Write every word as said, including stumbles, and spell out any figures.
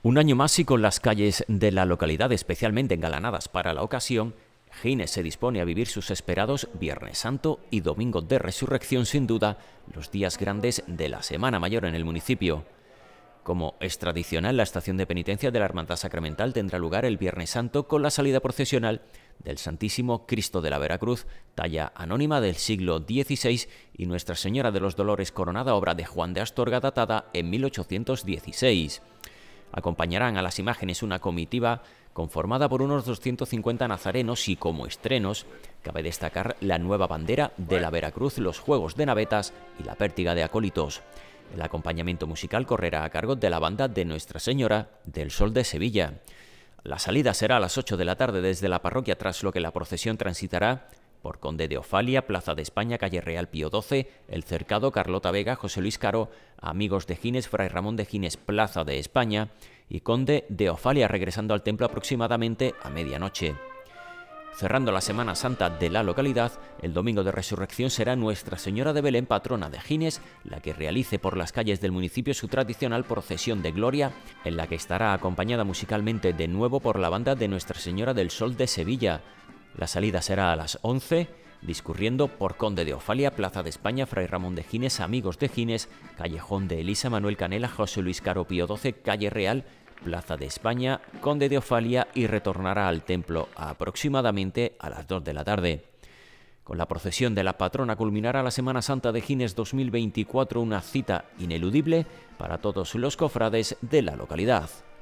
Un año más y con las calles de la localidad especialmente engalanadas para la ocasión, Gines se dispone a vivir sus esperados Viernes Santo y Domingo de Resurrección, sin duda, los días grandes de la Semana Mayor en el municipio. Como es tradicional, la estación de penitencia de la Hermandad Sacramental tendrá lugar el Viernes Santo con la salida procesional del Santísimo Cristo de la Veracruz, talla anónima del siglo dieciséis, y Nuestra Señora de los Dolores coronada, obra de Juan de Astorga, datada en mil ochocientos dieciséis. Acompañarán a las imágenes una comitiva conformada por unos doscientos cincuenta nazarenos y, como estrenos, cabe destacar la nueva bandera de la Veracruz, los juegos de navetas y la pértiga de acólitos. El acompañamiento musical correrá a cargo de la banda de Nuestra Señora del Sol de Sevilla. La salida será a las ocho de la tarde desde la parroquia, tras lo que la procesión transitará por Conde de Ofalia, Plaza de España, Calle Real Pío doce, El Cercado, Carlota Vega, José Luis Caro, Amigos de Gines, Fray Ramón de Gines, Plaza de España y Conde de Ofalia, regresando al templo aproximadamente a medianoche. Cerrando la Semana Santa de la localidad, el Domingo de Resurrección será Nuestra Señora de Belén, patrona de Gines, la que realice por las calles del municipio su tradicional procesión de gloria, en la que estará acompañada musicalmente de nuevo por la banda de Nuestra Señora del Sol de Sevilla. La salida será a las once, discurriendo por Conde de Ofalia, Plaza de España, Fray Ramón de Gines, Amigos de Gines, Callejón de Elisa, Manuel Canela, José Luis Caro Pío doce, Calle Real, Plaza de España, Conde de Ofalia, y retornará al templo aproximadamente a las dos de la tarde. Con la procesión de la patrona culminará la Semana Santa de Gines dos mil veinticuatro, una cita ineludible para todos los cofrades de la localidad.